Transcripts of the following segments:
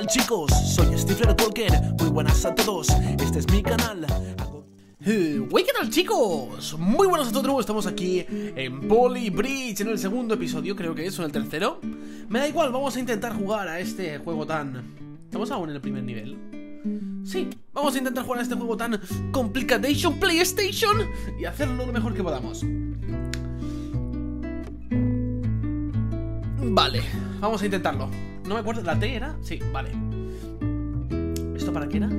tal, chicos? Soy Stifler Tolkien, muy buenas a todos, este es mi canal. ¿Qué tal, chicos? Muy buenas a todos, estamos aquí en Poly Bridge en el segundo episodio, creo que es, o en el tercero. Me da igual, vamos a intentar jugar a este juego tan... ¿Estamos aún en el primer nivel? Sí, vamos a intentar jugar a este juego tan Complication PlayStation y hacerlo lo mejor que podamos. Vale, vamos a intentarlo. No me acuerdo, ¿la T era? Sí, vale. ¿Esto para qué era?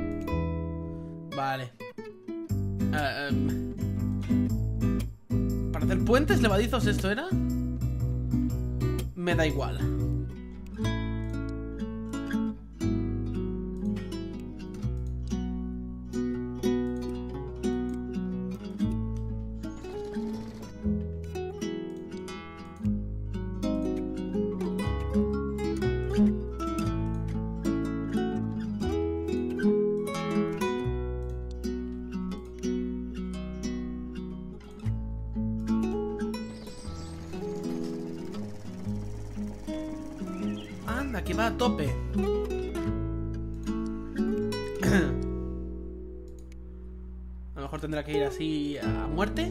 Vale. ¿Para hacer puentes levadizos esto era? Me da igual. Anda, que va a tope. A lo mejor tendrá que ir así a muerte.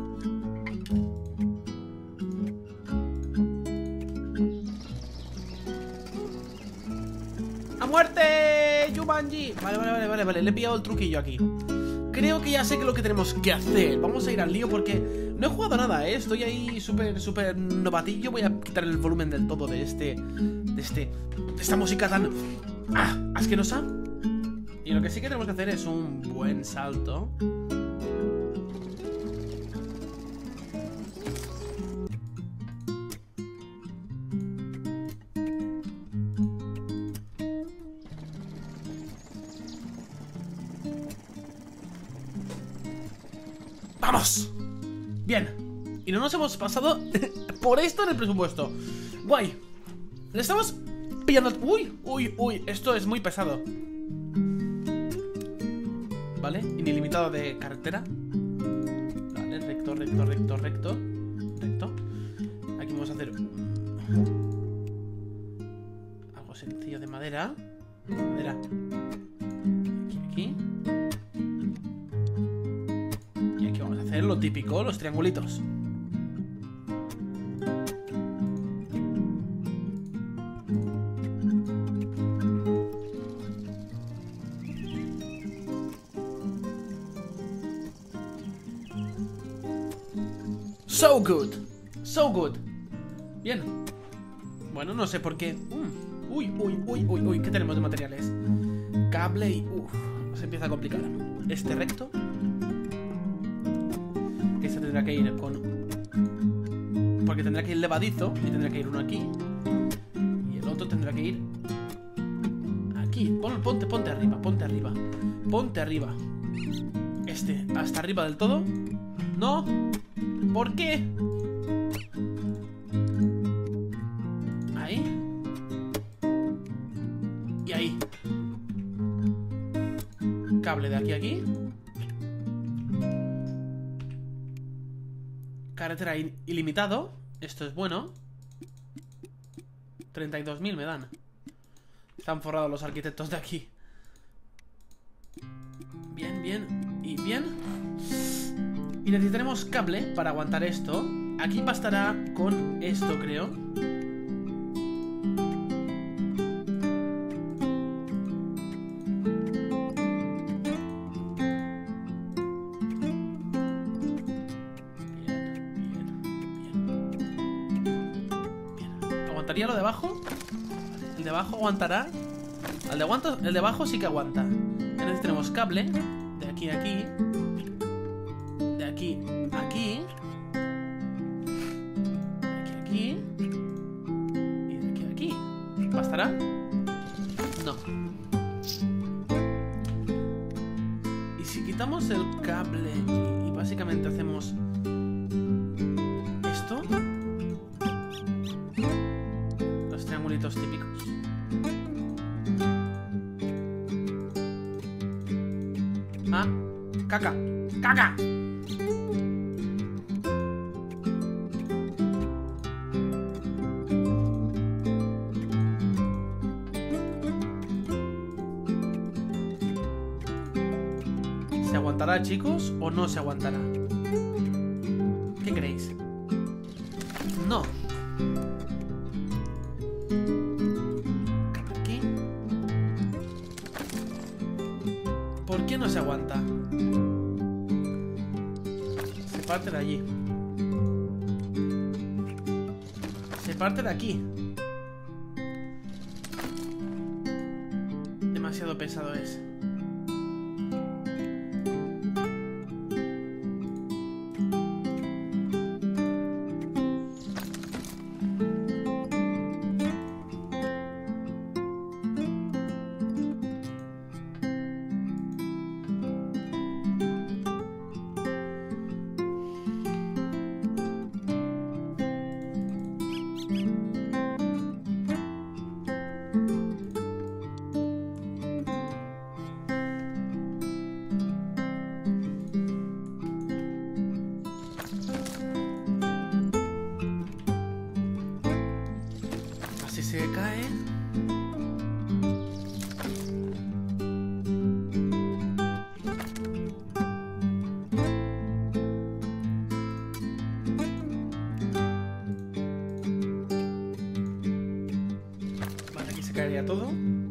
¡A muerte! ¡Jumanji! Vale, le he pillado el truquillo aquí. Creo que ya sé que lo que tenemos que hacer. Vamos a ir al lío porque no he jugado nada, ¿eh? Estoy ahí súper novatillo. Voy a quitar el volumen del todo de esta música tan asquerosa. Y lo que sí que tenemos que hacer es un buen salto. ¡Vamos! Bien. Y no nos hemos pasado por esto en el presupuesto. Guay. Le estamos pillando... Uy, esto es muy pesado. Vale, ilimitado de carretera. Vale, recto. Aquí vamos a hacer algo sencillo de madera. Aquí. Y aquí vamos a hacer lo típico, los triangulitos. So good. Bien. Bueno, no sé por qué. Uy, ¿qué tenemos de materiales? Cable y... se empieza a complicar. Este recto. Que se tendrá que ir con... Porque tendrá que ir levadizo. Y tendrá que ir uno aquí. Y el otro tendrá que ir... Aquí. Ponte arriba. Este, hasta arriba del todo. No. ¿Por qué? Ahí. Y ahí. Cable de aquí a aquí. Carretera ilimitado. Esto es bueno. 32.000 me dan. Están forrados los arquitectos de aquí. Bien. Y necesitaremos cable para aguantar esto. Aquí bastará con esto, creo. Bien. ¿Aguantaría lo de abajo? ¿El de abajo aguantará? El de abajo sí que aguanta. Entonces tenemos cable de aquí a aquí. De aquí a aquí. De aquí a aquí. Y de aquí a aquí. ¿Bastará? No. Y si quitamos el cable y básicamente hacemos esto, los triangulitos típicos. ¡Caca! ¿Se aguantará, chicos, o no se aguantará? ¿Qué creéis? No. ¿Aquí? ¿Por qué no se aguanta? Se parte de allí. Se parte de aquí. Demasiado pesado es. Se cae. Vale, aquí se caería todo.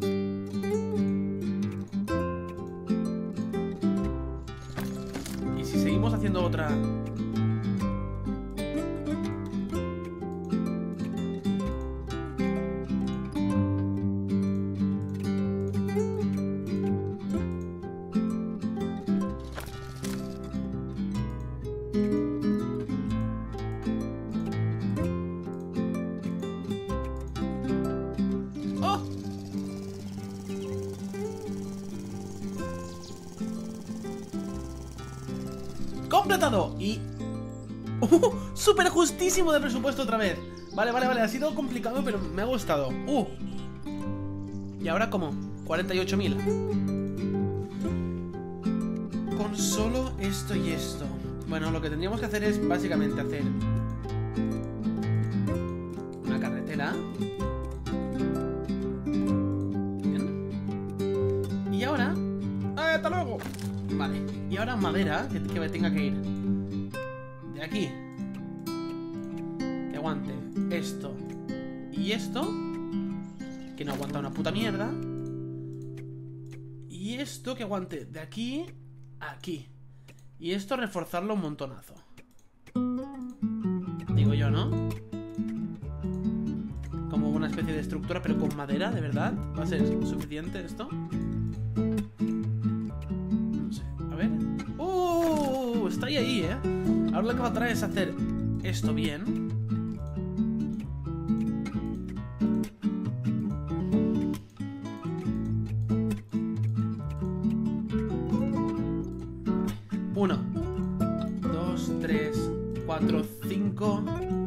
Y si seguimos haciendo otra... ¡Completado! Y... ¡súper justísimo de presupuesto otra vez! Vale, vale, vale. Ha sido complicado, pero me ha gustado. ¿Y ahora cómo? 48.000. Con solo esto y esto. Bueno, lo que tendríamos que hacer es básicamente hacer... una carretera. Bien. Y ahora... ¡hasta luego! Vale, y ahora madera que tenga que ir de aquí. Que aguante esto y esto, que no aguanta una puta mierda. Y esto que aguante de aquí a aquí. Y esto reforzarlo un montonazo. Digo yo, ¿no? Como una especie de estructura, pero con madera, ¿de verdad? ¿Va a ser suficiente esto? Está ahí, ¿eh? Ahora lo que faltará es hacer esto bien. Uno, 2, 3, 4, 5.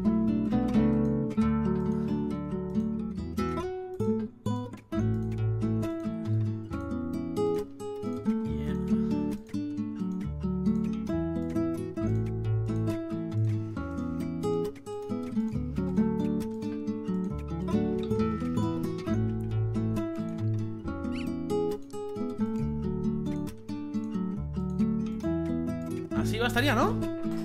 Así bastaría, ¿no?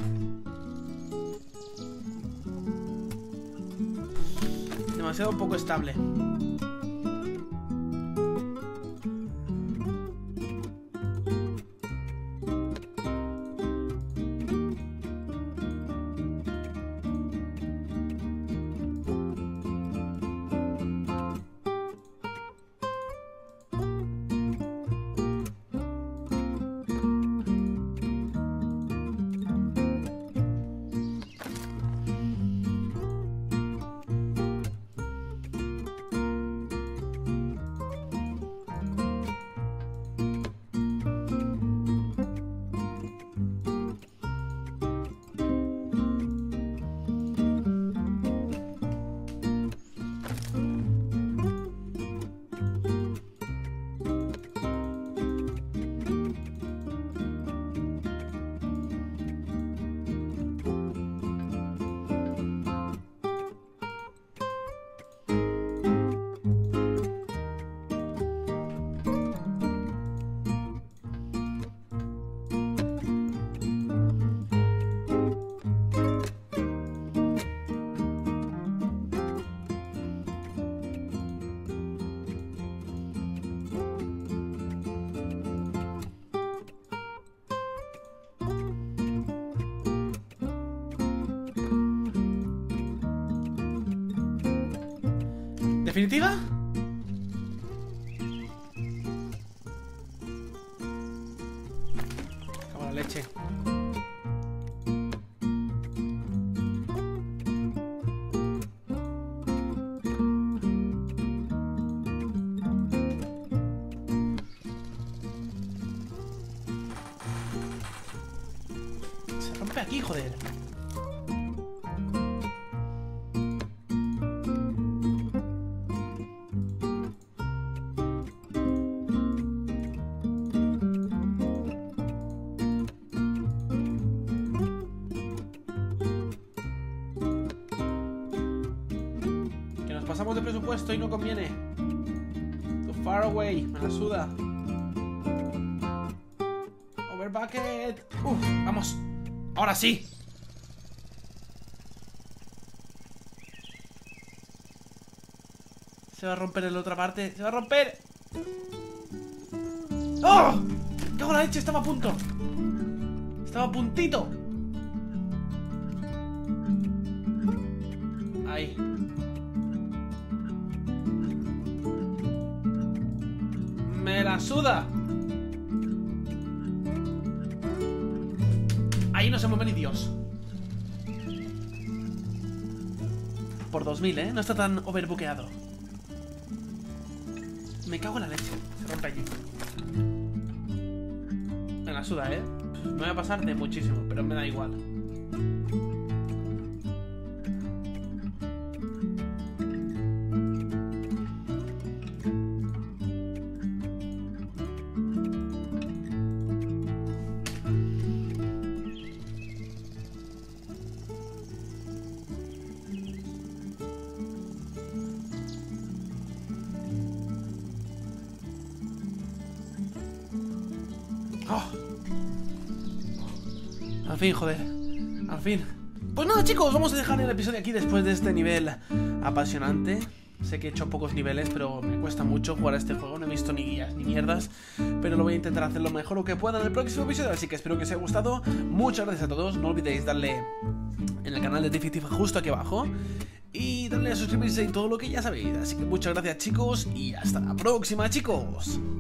Demasiado poco estable. ¿Definitiva? Cago en la leche. Se rompe aquí, joder. Pasamos de presupuesto y no conviene. Too far away, me la suda. Over bucket. Vamos. Ahora sí. Se va a romper en la otra parte. Se va a romper. ¡Oh! ¡Cago en la leche! Estaba a punto. Estaba a puntito. Ahí. Me la suda. Ahí no se mueve ni Dios. Por 2000, no está tan overbuqueado. Me cago en la leche. Se rompe allí. Me la suda, Me voy a pasar de muchísimo, pero me da igual. Oh. Al fin, joder. Al fin. Pues nada, chicos, vamos a dejar el episodio aquí después de este nivel apasionante. Sé que he hecho pocos niveles, pero me cuesta mucho jugar a este juego. No he visto ni guías ni mierdas, pero lo voy a intentar hacer lo mejor que pueda en el próximo episodio. Así que espero que os haya gustado. Muchas gracias a todos. No olvidéis darle en el canal de Definitiva justo aquí abajo y darle a suscribirse y todo lo que ya sabéis. Así que muchas gracias, chicos, y hasta la próxima, chicos.